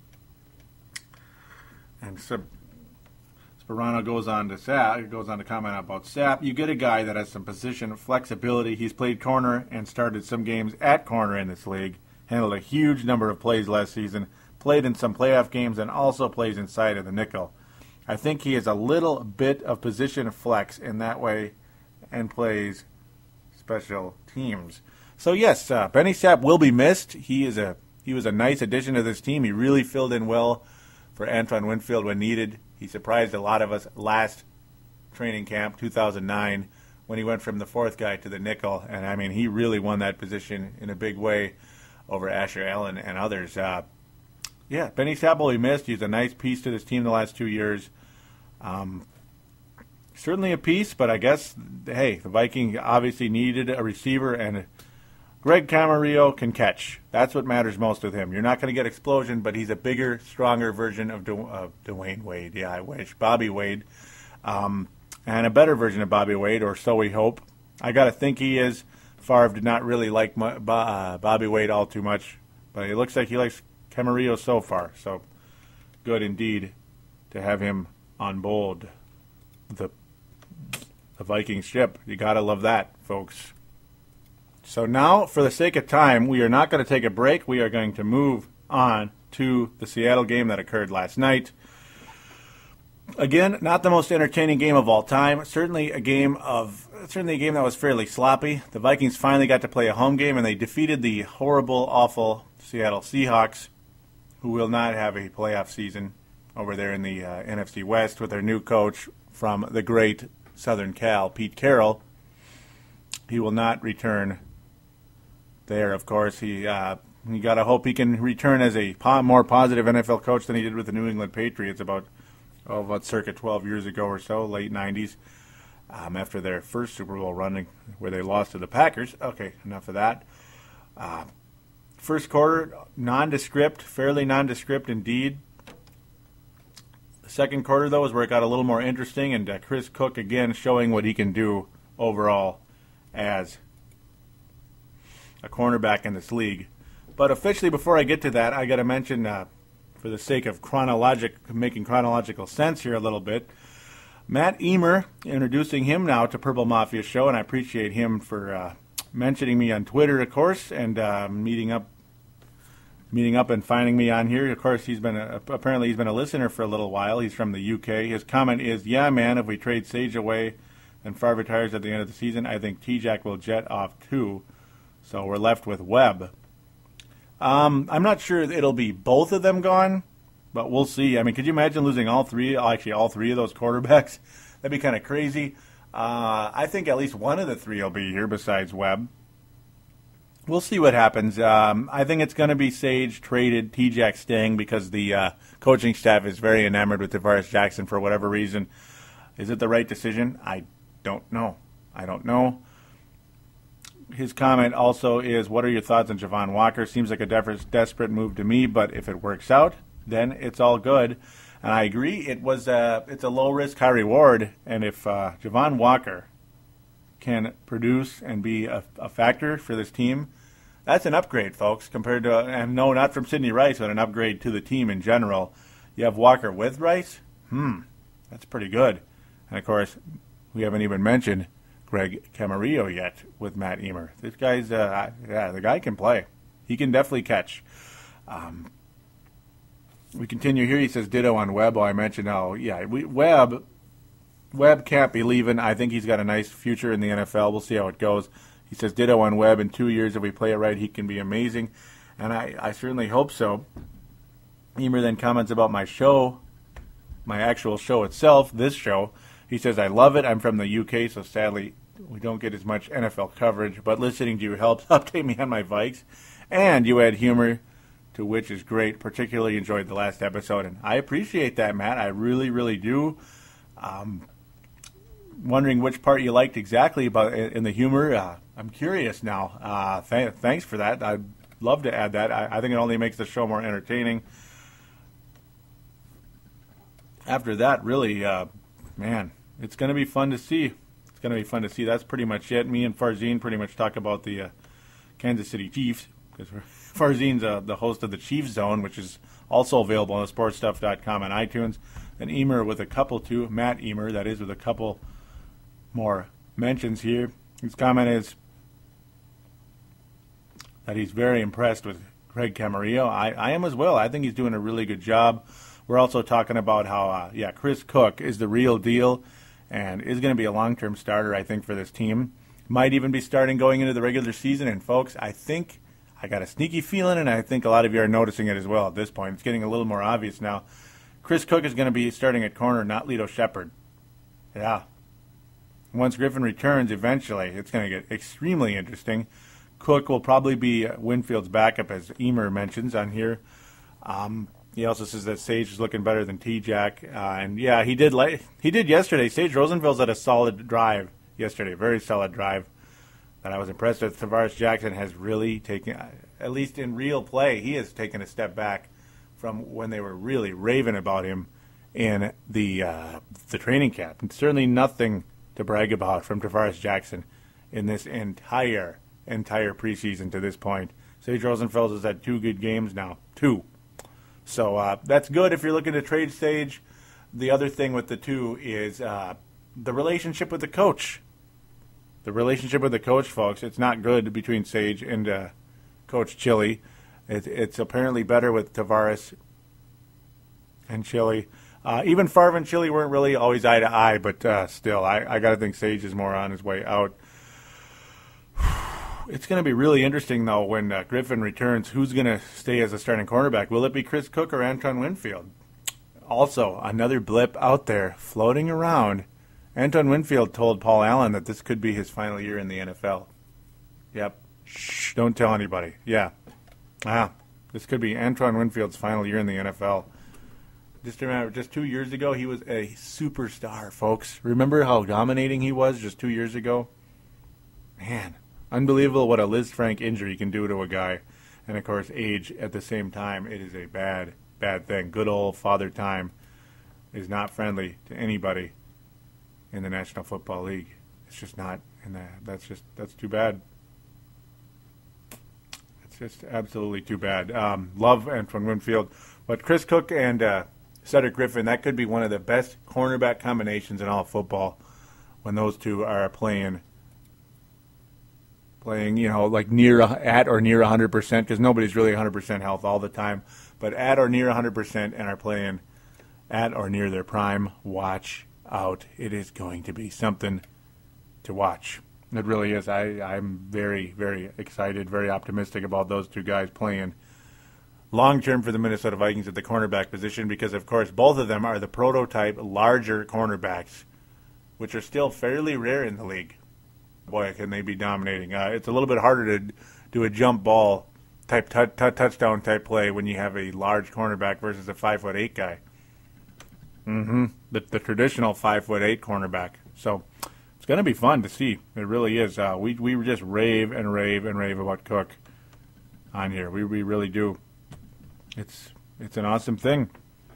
And Sparano goes on to comment about Sapp. You get a guy that has some position flexibility. He's played corner and started some games at corner in this league. handled a huge number of plays last season, played in some playoff games, and also plays inside of the nickel. I think he is a little bit of position flex in that way and plays special teams. So yes, Benny Sapp will be missed. He was a nice addition to this team. He really filled in well for Antoine Winfield when needed. He surprised a lot of us last training camp, 2009, when he went from the fourth guy to the nickel. And, I mean, he really won that position in a big way over Asher Allen and others. Benny Sapp will be missed. He's a nice piece to this team the last 2 years. Certainly a piece, but I guess, hey, the Vikings obviously needed a receiver, and Greg Camarillo can catch. That's what matters most with him. You're not going to get explosion, but he's a bigger, stronger version of Dwayne Wade. Yeah, I wish. Bobby Wade. And a better version of Bobby Wade, or so we hope. I got to think he is. Favre did not really like Bobby Wade all too much, but it looks like he likes Camarillo so far. So good indeed to have him on board the Viking ship. You got to love that, folks. So now, for the sake of time, we are not going to take a break. We are going to move on to the Seattle game that occurred last night. Again, not the most entertaining game of all time. Certainly a game that was fairly sloppy. The Vikings finally got to play a home game, and they defeated the horrible, awful Seattle Seahawks, who will not have a playoff season over there in the NFC West with their new coach from the great Southern Cal, Pete Carroll. He will not return there, of course. You got to hope he can return as a more positive NFL coach than he did with the New England Patriots about circa 12 years ago or so, late 90s, after their first Super Bowl run where they lost to the Packers. Okay, enough of that. First quarter, nondescript, fairly nondescript indeed. The second quarter, though, is where it got a little more interesting, and Chris Cook, again, showing what he can do overall as a cornerback in this league. But officially, before I get to that, I got to mention, for the sake of making chronological sense here a little bit, Matt Emer, introducing him now to Purple Mafia Show, and I appreciate him for mentioning me on Twitter, of course, and meeting up and finding me on here. Of course, apparently he's been a listener for a little while. He's from the UK. His comment is, "Yeah, man, if we trade Sage away and Favre retires at the end of the season, I think T-Jack will jet off too. So we're left with Webb." I'm not sure it'll be both of them gone, but we'll see. I mean, could you imagine losing all three of those quarterbacks? That'd be kind of crazy. I think at least one of the three will be here besides Webb. We'll see what happens. I think it's going to be Sage traded, T-Jack staying, because the coaching staff is very enamored with DeVaris Jackson for whatever reason. Is it the right decision? I don't know. His comment also is, "What are your thoughts on Javon Walker? Seems like a desperate move to me, but if it works out, then it's all good." And I agree. It's a low risk, high reward. And if Javon Walker can produce and be a factor for this team, that's an upgrade, folks, compared to, and no, not from Sidney Rice, but an upgrade to the team in general. You have Walker with Rice? That's pretty good. And, of course, we haven't even mentioned Greg Camarillo yet with Matt Emer. This guy's, the guy can play. He can definitely catch. We continue here. He says ditto on Webb. I mentioned Webb can't be leaving. I think he's got a nice future in the NFL. We'll see how it goes. He says ditto on Webb. In 2 years, if we play it right, he can be amazing. And I certainly hope so. Emer then comments about my show, my actual show itself, this show. He says, "I love it. I'm from the UK, so sadly we don't get as much NFL coverage, but listening to you helps update me on my Vikes. And you add humor, to which is great. Particularly enjoyed the last episode." And I appreciate that, Matt. I really, really do. Wondering which part you liked exactly about in the humor. I'm curious now. Thanks for that. I'd love to add that. I think it only makes the show more entertaining. After that, really, man, it's going to be fun to see. That's pretty much it. Me and Farzine pretty much talk about the Kansas City Chiefs, because Farzine's the host of the Chiefs Zone, which is also available on sportstuff.com and iTunes. And Emer with a couple too, Matt Emer, that is, with a couple more mentions here. His comment is that he's very impressed with Greg Camarillo. I am as well. I think he's doing a really good job. We're also talking about how, Chris Cook is the real deal and is going to be a long-term starter, I think, for this team. Might even be starting going into the regular season. And, folks, I got a sneaky feeling, and I think a lot of you are noticing it as well at this point. It's getting a little more obvious now. Chris Cook is going to be starting at corner, not Lito Shepherd. Yeah. Once Griffin returns, eventually, it's going to get extremely interesting. Cook will probably be Winfield's backup, as Emer mentions on here. He also says that Sage is looking better than T-Jack. He did yesterday. Sage Rosenfield's had a solid drive yesterday, very solid drive that I was impressed with. Tavares Jackson has really taken, at least in real play, he has taken a step back from when they were really raving about him in the training camp. And certainly nothing to brag about from Tavares Jackson in this entire preseason to this point. Sage Rosenfeld has had 2 good games now. 2. So that's good if you're looking to trade Sage. The other thing with the 2 is the relationship with the coach. The relationship with the coach, folks, it's not good between Sage and Coach Chili. It's apparently better with Tavares and Chili. Even Favre and Chili weren't really always eye to eye, but still, I got to think Sage is more on his way out. It's going to be really interesting, though, when Griffin returns. Who's going to stay as a starting cornerback? Will it be Chris Cook or Antoine Winfield? Also, another blip out there floating around. Antoine Winfield told Paul Allen that this could be his final year in the NFL. Yep. Shh, don't tell anybody. Yeah. This could be Antoine Winfield's final year in the NFL. Just remember, just 2 years ago, he was a superstar, folks. Remember how dominating he was just 2 years ago? Man, unbelievable what a Liz Frank injury can do to a guy. And, of course, age at the same time. It is a bad, bad thing. Good old Father Time is not friendly to anybody in the National Football League. It's just not. And that's too bad. It's just absolutely too bad. Love Antoine Winfield. But Chris Cook and Cedric Griffin, that could be one of the best cornerback combinations in all of football when those two are playing, like at or near 100%, because nobody's really 100% health all the time, but at or near 100% and are playing at or near their prime. Watch out. It is going to be something to watch. It really is. I'm very, very excited, very optimistic about those two guys playing long-term for the Minnesota Vikings at the cornerback position because, of course, both of them are the prototype larger cornerbacks, which are still fairly rare in the league. Boy, can they be dominating. It's a little bit harder to do a jump ball type touchdown type play when you have a large cornerback versus a 5'8" guy. The traditional 5'8" cornerback. So it's going to be fun to see. It really is. We just rave and rave and rave about Cook on here. We really do. It's an awesome thing.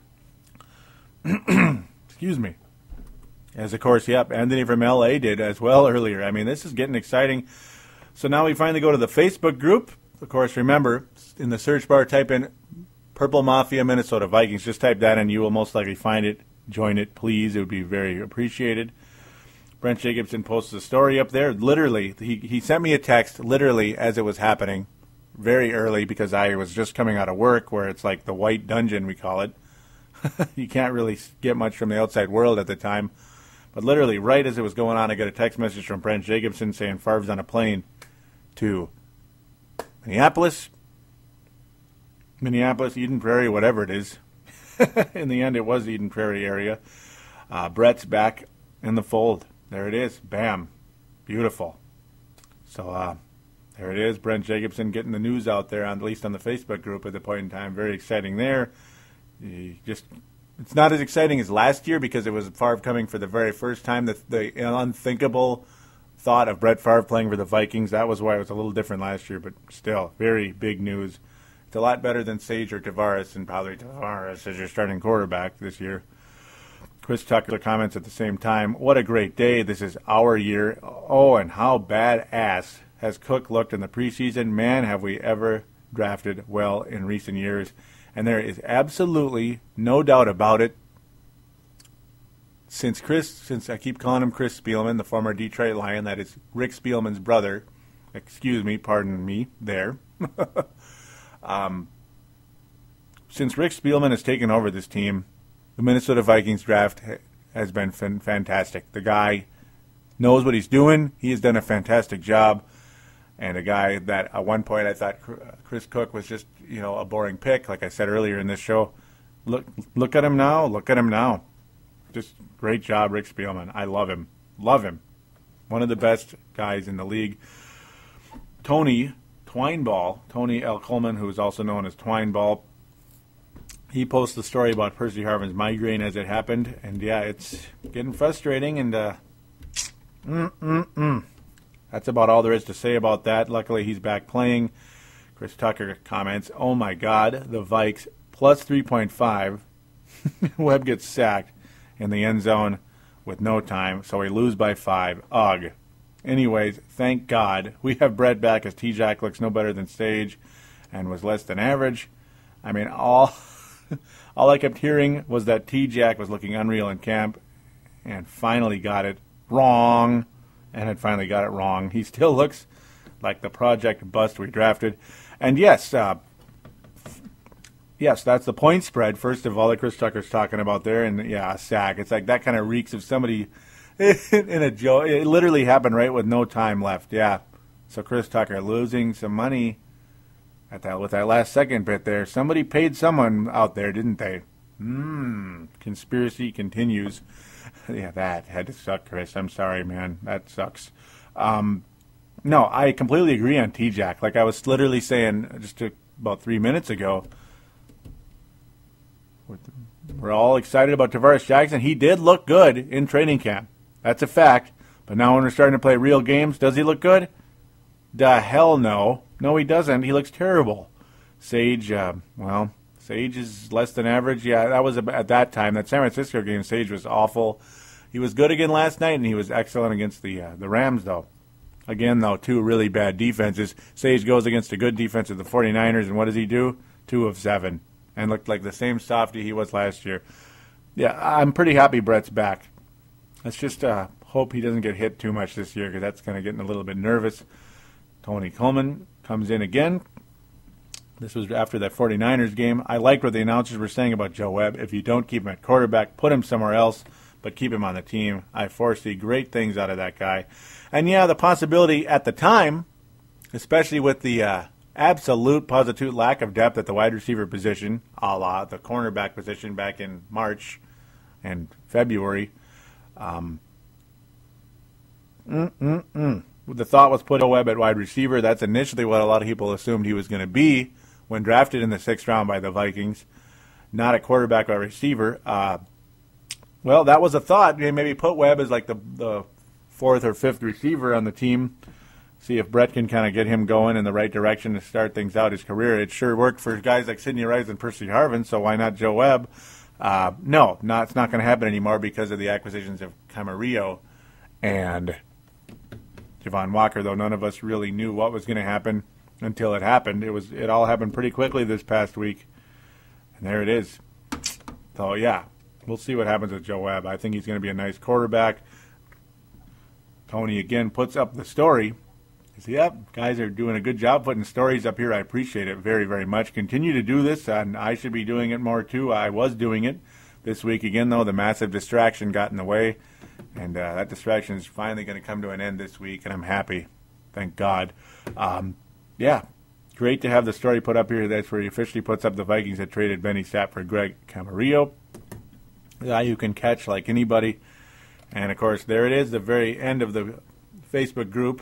Excuse me. As, of course, Anthony from L.A. did as well earlier. I mean, this is getting exciting. So now we finally go to the Facebook group. Of course, remember, in the search bar, type in Purple Mafia Minnesota Vikings. Just type that in. You will most likely find it. Join it, please. It would be very appreciated. Brent Jacobson posted a story up there. Literally, he sent me a text literally as it was happening very early because I was just coming out of work where it's like the white dungeon, we call it. You can't really get much from the outside world at the time. But literally, right as it was going on, I got a text message from Brent Jacobson saying Favre's on a plane to Minneapolis, Eden Prairie, whatever it is. In the end, it was the Eden Prairie area. Brett's back in the fold. There it is. Bam. Beautiful. So there it is. Brent Jacobson getting the news out there, at least on the Facebook group at the point in time. Very exciting there. It's not as exciting as last year because it was Favre coming for the very first time. The unthinkable thought of Brett Favre playing for the Vikings, that was why it was a little different last year, but still, very big news. It's a lot better than Sage or Tavares, and probably Tavares as your starting quarterback this year. Chris Tucker comments at the same time, what a great day. This is our year. Oh, and how badass has Cook looked in the preseason. Man, have we ever drafted well in recent years. And there is absolutely no doubt about it. Since I keep calling him Chris Spielman, the former Detroit Lion, that is Rick Spielman's brother. Pardon me there. Since Rick Spielman has taken over this team, the Minnesota Vikings draft has been fantastic. The guy knows what he's doing. He has done a fantastic job. And a guy that at one point I thought Chris Cook was just, a boring pick, like I said earlier in this show. Look at him now. Look at him now. Just great job, Rick Spielman. I love him. Love him. One of the best guys in the league. Tony L. Coleman, who is also known as Twineball, he posted a story about Percy Harvin's migraine as it happened. And, yeah, it's getting frustrating. And that's about all there is to say about that. Luckily, he's back playing. Chris Tucker comments, oh, my God, the Vikes, plus 3.5. Webb gets sacked in the end zone with no time, so we lose by 5. Ugh. Anyways, thank God. We have Brett back as T-Jack looks no better than Sage and was less than average. I mean, all I kept hearing was that T-Jack was looking unreal in camp and finally got it wrong. And had finally got it wrong. He still looks like the project bust we drafted. And yes, that's the point spread, first of all, that Chris Tucker's talking about there. And, yeah, a sack. It's like that kind of reeks of somebody in a joke. It literally happened right with no time left, yeah. So Chris Tucker losing some money with that last second bit there. Somebody paid someone out there, didn't they? Conspiracy continues. Yeah, that had to suck, Chris. I'm sorry, man. That sucks. No, I completely agree on T-Jack. Like I was literally saying just about 3 minutes ago, we're all excited about Tavares Jackson. He did look good in training camp. That's a fact. But now when we're starting to play real games, does he look good? The hell no. No, he doesn't. He looks terrible. Sage, Sage is less than average. Yeah, that was at that time. That San Francisco game, Sage was awful. He was good again last night, and he was excellent against the Rams, though. Again, though, 2 really bad defenses. Sage goes against a good defense of the 49ers, and what does he do? 2 of 7, and looked like the same softy he was last year. Yeah, I'm pretty happy Brett's back. Let's just hope he doesn't get hit too much this year, because that's kind of getting a little bit nervous. Tony Coleman comes in again. This was after that 49ers game. I liked what the announcers were saying about Joe Webb. If you don't keep him at quarterback, put him somewhere else, but keep him on the team. I foresee great things out of that guy. And, yeah, the possibility at the time, especially with the absolute positive lack of depth at the wide receiver position, a la the cornerback position back in March and February, the thought was put Webb at wide receiver. That's initially what a lot of people assumed he was going to be when drafted in the 6th round by the Vikings, not a quarterback or receiver. Well, that was a thought. Maybe put Webb as like the 4th or 5th receiver on the team. See if Brett can kind of get him going in the right direction to start things out his career. It sure worked for guys like Sidney Rice and Percy Harvin, so why not Joe Webb? No, it's not going to happen anymore because of the acquisitions of Camarillo and Javon Walker, though none of us really knew what was going to happen until it happened. It all happened pretty quickly this past week, and there it is. So, yeah, we'll see what happens with Joe Webb. I think he's going to be a nice quarterback. Tony, again, puts up the story. Yep, guys are doing a good job putting stories up here. I appreciate it very, very much. Continue to do this, and I should be doing it more, too. I was doing it this week again, though. The massive distraction got in the way, and that distraction is finally going to come to an end this week, and I'm happy. Thank God. Yeah, great to have the story put up here. That's where he officially puts up the Vikings had traded Benny Sapp for Greg Camarillo. A guy who can catch like anybody. And, of course, there it is, the very end of the Facebook group.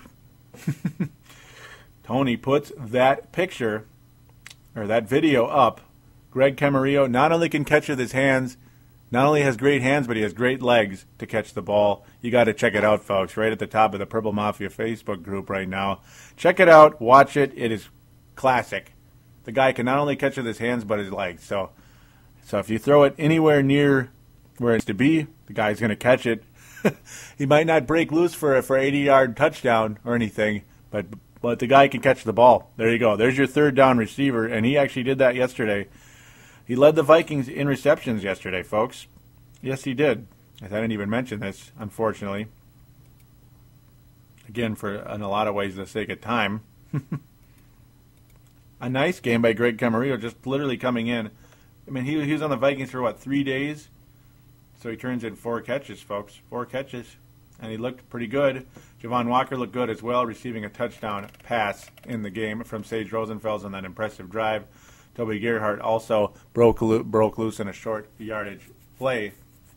Tony puts that picture, or that video up. Greg Camarillo not only can catch with his hands, not only has great hands, but he has great legs to catch the ball. You got to check it out, folks, right at the top of the Purple Mafia Facebook group right now. Check it out. Watch it. It is classic. The guy can not only catch with his hands, but his legs. So if you throw it anywhere near where it's to be, the guy's going to catch it. He might not break loose for 80-yard touchdown or anything, but the guy can catch the ball. There you go. There's your 3rd down receiver, and he actually did that yesterday. He led the Vikings in receptions yesterday, folks. Yes, he did. I didn't even mention this, unfortunately. Again, in a lot of ways, the sake of time. A nice game by Greg Camarillo, just literally coming in. I mean, he was on the Vikings for, 3 days? So he turns in 4 catches, folks. 4 catches. And he looked pretty good. Javon Walker looked good as well, receiving a touchdown pass in the game from Sage Rosenfels on that impressive drive. Toby Gerhardt also broke loose in a short yardage play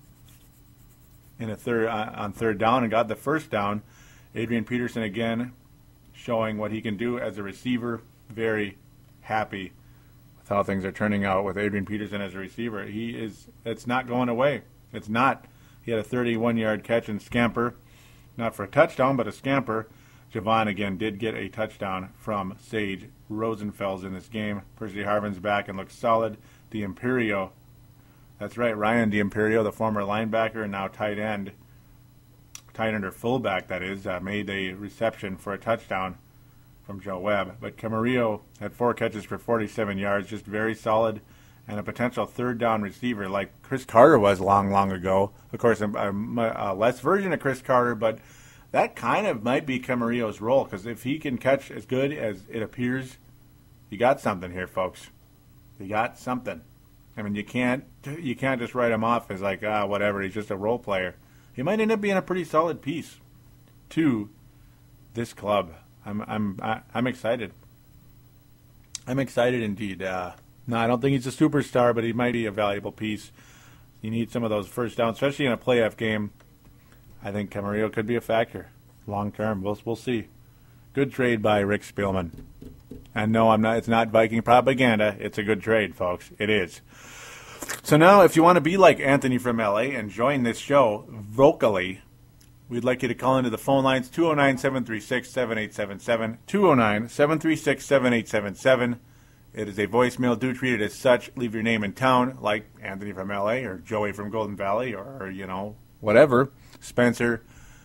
in on third down and got the first down. Adrian Peterson again showing what he can do as a receiver. Very happy with how things are turning out with Adrian Peterson as a receiver. It's not going away. It's not. He had a 31-yard catch and scamper. Not for a touchdown, but a scamper. Javon, again, did get a touchdown from Sage Rosenfels in this game. Percy Harvin's back and looks solid. D'Imperio, that's right, Ryan D'Imperio, the former linebacker and now tight end or fullback, that is, made a reception for a touchdown from Joe Webb. But Camarillo had 4 catches for 47 yards, just very solid, and a potential third down receiver like Chris Carter was long ago. Of course, a less version of Chris Carter, but that kind of might be Camarillo's role, because if he can catch as good as it appears, you got something here, folks. You got something. I mean, you can't just write him off as whatever, he's just a role player. He might end up being a pretty solid piece to this club. I'm excited. I'm excited indeed. No, I don't think he's a superstar, but he might be a valuable piece. You need some of those first downs, especially in a playoff game. I think Camarillo could be a factor long term. We'll see. Good trade by Rick Spielman. And no, it's not Viking propaganda. It's a good trade, folks. It is. So now, if you want to be like Anthony from LA and join this show vocally, we'd like you to call into the phone lines, 209-736-7877, 209-736-7877. It is a voicemail. Do treat it as such. Leave your name and town, like Anthony from LA or Joey from Golden Valley or whatever. Spencer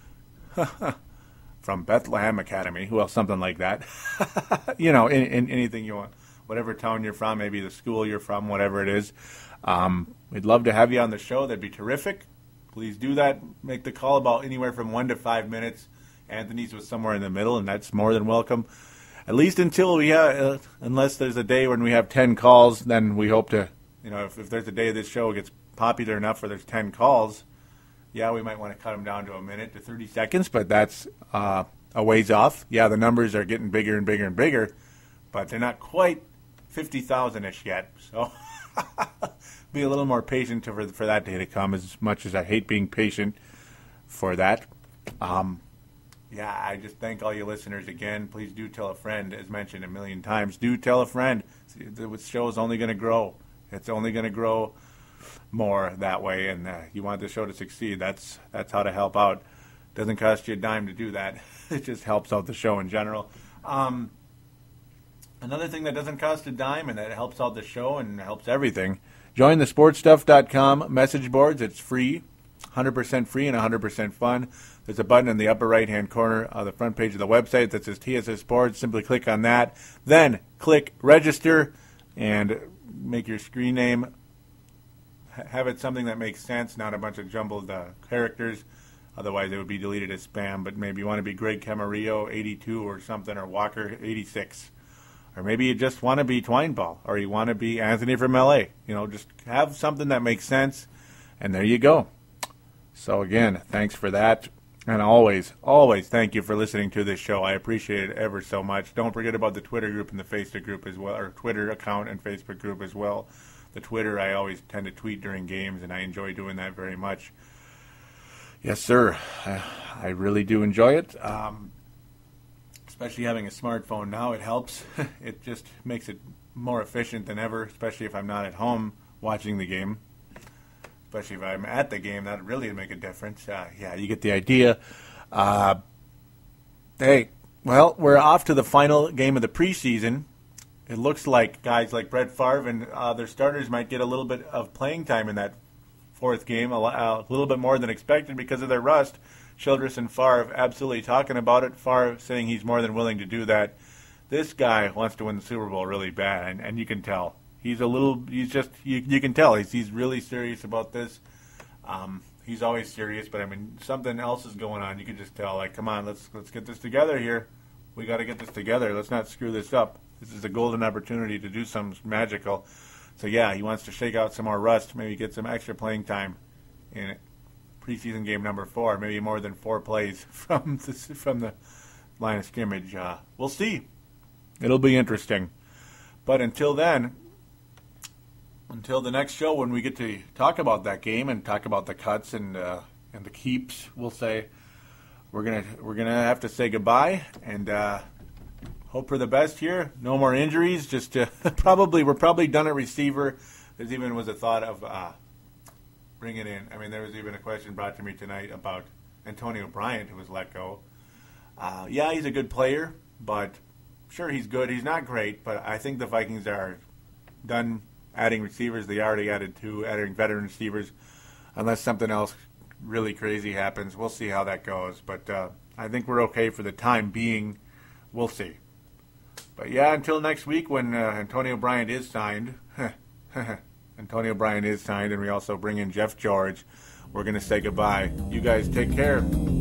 from Bethlehem Academy. Well, something like that. in anything you want. Whatever town you're from, maybe the school you're from, whatever it is. We'd love to have you on the show. That'd be terrific. Please do that. Make the call about anywhere from 1 to 5 minutes. Anthony's was somewhere in the middle, and that's more than welcome. At least until we have, unless there's a day when we have 10 calls, then we hope to, if there's a day this show gets popular enough where there's 10 calls, yeah, we might want to cut them down to a minute to 30 seconds, but that's a ways off. Yeah, the numbers are getting bigger and bigger and bigger, but they're not quite 50,000-ish yet. So be a little more patient for that day to come, as much as I hate being patient for that. Yeah, I just thank all you listeners again. Please do tell a friend, as mentioned a million times. Do tell a friend. The show is only going to grow. It's only going to grow more that way, and you want the show to succeed. That's how to help out. Doesn't cost you a dime to do that. It just helps out the show in general. Another thing that doesn't cost a dime and that helps out the show and helps everything, join the sportstuff.com message boards. It's free, 100% free and 100% fun. There's a button in the upper right-hand corner of the front page of the website that says TSS Sports. Simply click on that. Then click register and make your screen name. Have it something that makes sense, not a bunch of jumbled characters. Otherwise, it would be deleted as spam. But maybe you want to be Greg Camarillo, 82 or something, or Walker, 86. Or maybe you just want to be Twineball, or you want to be Anthony from LA. Just have something that makes sense, and there you go. So, again, thanks for that. And always, always thank you for listening to this show. I appreciate it ever so much. Don't forget about the Twitter group and the Facebook group as well, or Twitter account and Facebook group as well. The Twitter, I always tend to tweet during games, and I enjoy doing that very much. Yes, sir. I really do enjoy it. Especially having a smartphone now, it helps. It just makes it more efficient than ever, especially if I'm not at home watching the game. Especially if I'm at the game, that would really make a difference. Yeah, you get the idea. Hey, well, we're off to the final game of the preseason. It looks like guys like Brett Favre and their starters might get a little bit of playing time in that fourth game, a little bit more than expected because of their rust. Childress and Favre absolutely talking about it. Favre saying he's more than willing to do that. This guy wants to win the Super Bowl really bad, and you can tell. You can tell he's really serious about this. He's always serious, but I mean, something else is going on. You can just tell, come on, let's get this together here. We got to get this together. Let's not screw this up. This is a golden opportunity to do something magical. So, yeah, he wants to shake out some more rust, maybe get some extra playing time in preseason game number 4, maybe more than 4 plays from the line of scrimmage. We'll see. It'll be interesting. But until then, until the next show when we get to talk about that game and talk about the cuts and the keeps, we'll say we're gonna have to say goodbye and hope for the best here. No more injuries. Just we're probably done at receiver. There even was a thought of bringing in. I mean, there was even a question brought to me tonight about Antonio Bryant, who was let go. Yeah, he's a good player, but sure, he's good. He's not great, but I think the Vikings are done adding receivers. They already added 2, adding veteran receivers, unless something else really crazy happens. We'll see how that goes, but I think we're okay for the time being. We'll see. But yeah, until next week when Antonio Bryant is signed, Antonio Bryant is signed, and we also bring in Jeff George, we're going to say goodbye. You guys take care.